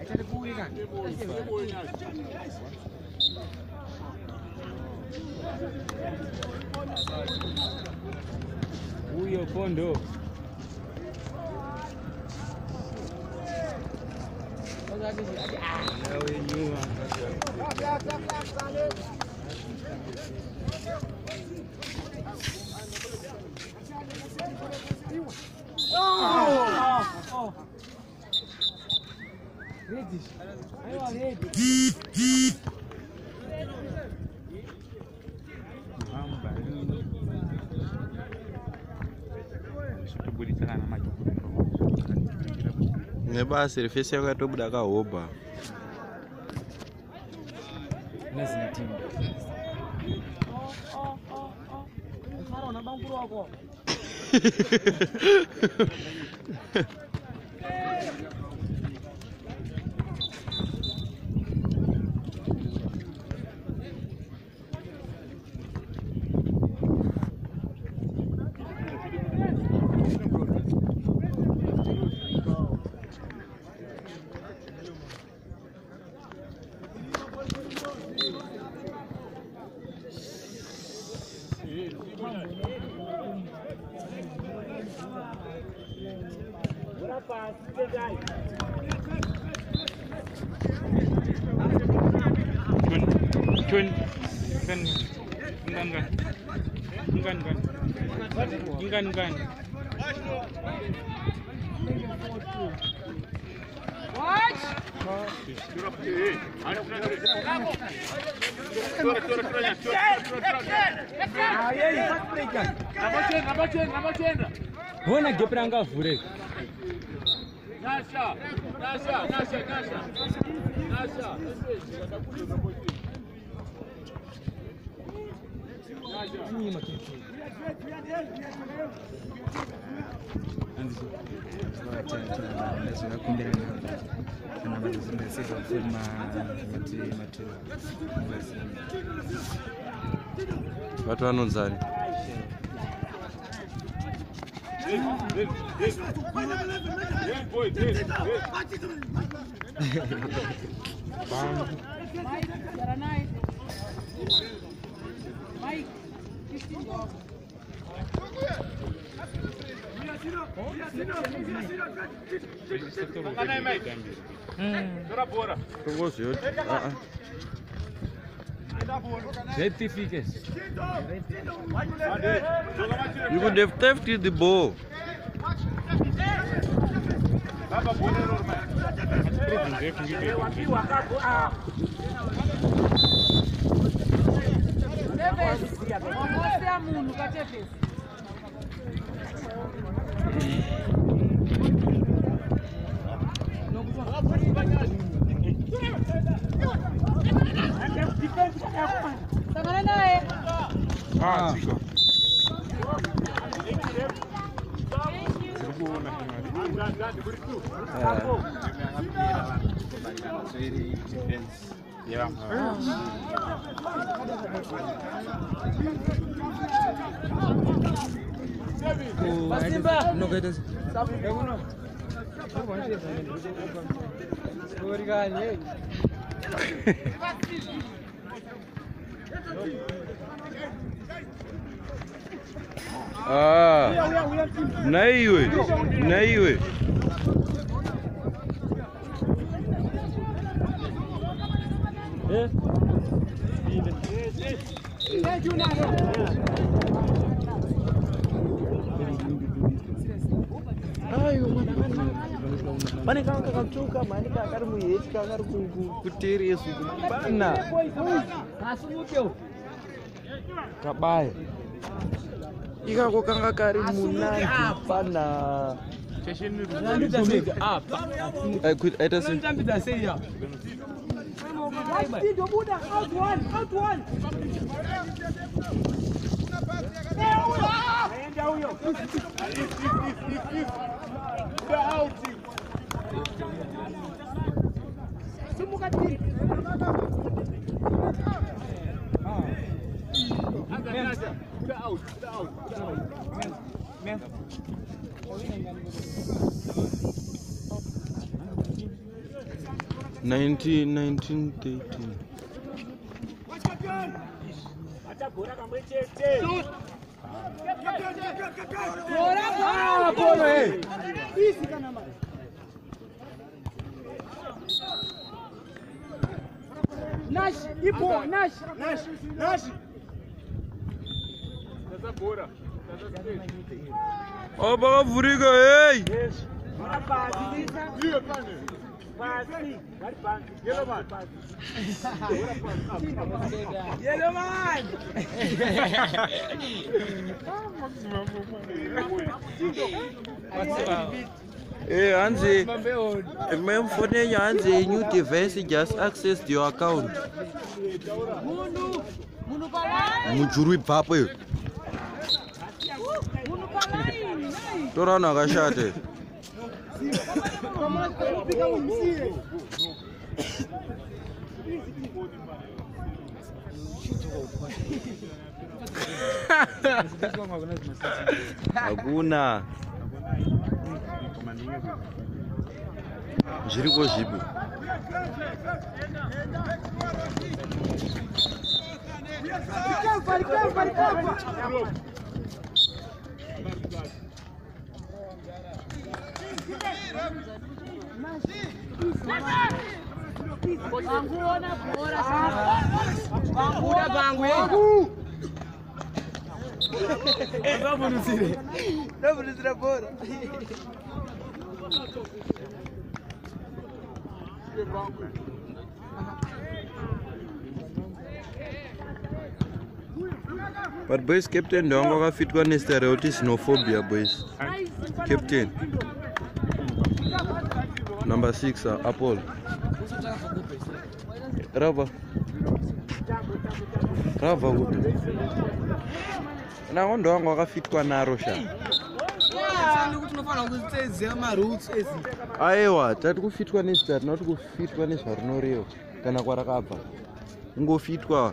Huyo kondo. Nebasi rifesi yakatobuda akahoba. Engan. Bona gepranga vure. Nasha. Watu wanonzani. You could have left the ball. नहीं हुए Pane kanga kakamtuka mani kakari muheti kakari kuteresu bana asumuteo kabaya ikako kanga kari munandi pana 1913. Nash, Ipo, Nash. Oh, bakavurika, hey! Yellow man. Hey, Hansi, my phone Hansi, new device just accessed your account. Mujurui papa. Torana gashate. Hakuna. Zviriko zvipi? But boys, Captain Dongo got fit one stereotypnophobia, boys. Captain. Number 6, Apple. Rava. Na ondo wangu wakafitwa na Arusha. Aiwa, tati kufitwa nesita, tinoti kufitwa nezvarinoriyo kana kwarakabva. Ngofitwa.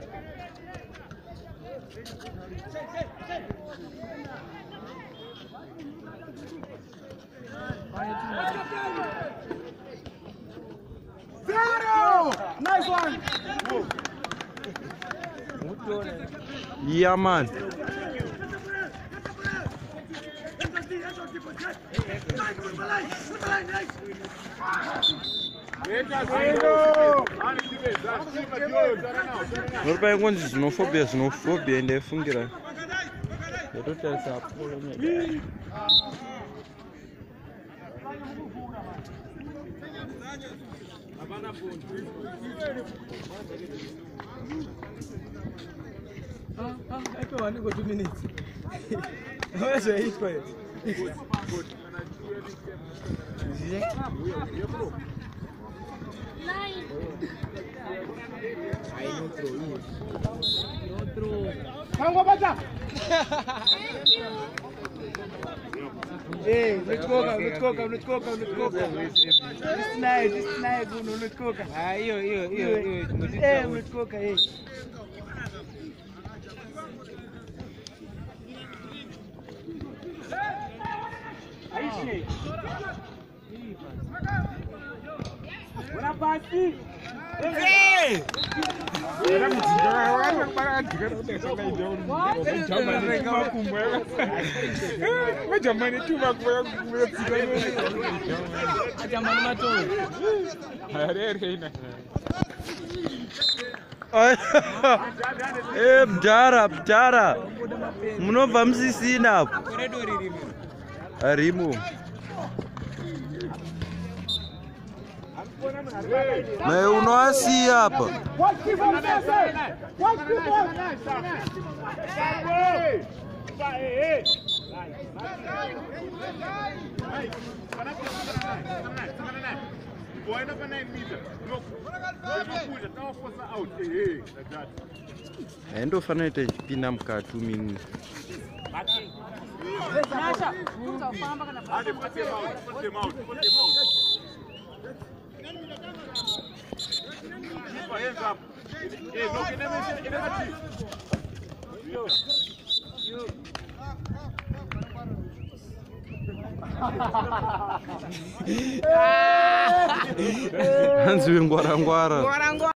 Nice one. Yeah, man. What about one xenophobia in the fungira? I can only go 2 minutes. Where's your heat for it? Hey, let's go. This nice, let's go. Hey, let's go. Hey. Hey! Bdara. Munobva musisina apo. Arimo. Mae unoasiya hapa. Ndofana ita chipinda mukati mini. Hands up. Hey, look, in the hanzi wengwarangwara.